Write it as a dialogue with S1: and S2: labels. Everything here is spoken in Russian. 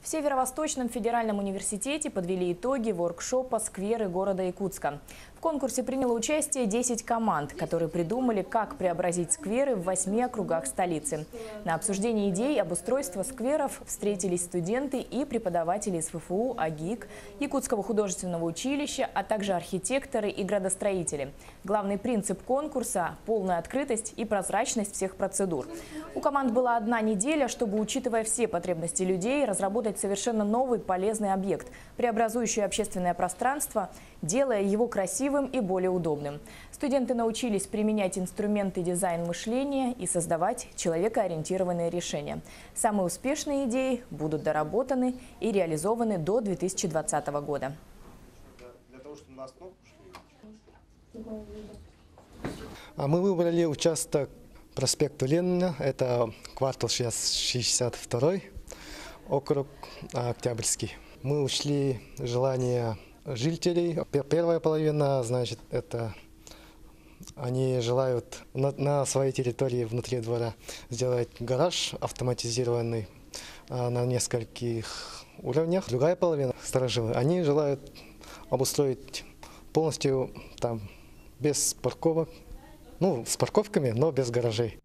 S1: В Северо-Восточном федеральном университете подвели итоги воркшопа «Скверы города Якутска». В конкурсе приняло участие 10 команд, которые придумали, как преобразить скверы в 8 округах столицы. На обсуждении идей обустройства скверов встретились студенты и преподаватели из ФФУ, АГИК, Якутского художественного училища, а также архитекторы и градостроители. Главный принцип конкурса – полная открытость и прозрачность всех процедур. У команд была одна неделя, чтобы, учитывая все потребности людей, разработать совершенно новый полезный объект, преобразующий общественное пространство, делая его красивым и более удобным. Студенты научились применять инструменты дизайн-мышления и создавать человекоориентированные решения. Самые успешные идеи будут доработаны и реализованы до 2020 года.
S2: Мы выбрали участок проспекта Ленина, это квартал 62, округ Октябрьский. Мы учли желания жителей. Первая половина, значит, это они желают на своей территории внутри двора сделать гараж автоматизированный на нескольких уровнях. Другая половина, старожилы, они желают обустроить полностью там без парковок, ну, с парковками, но без гаражей.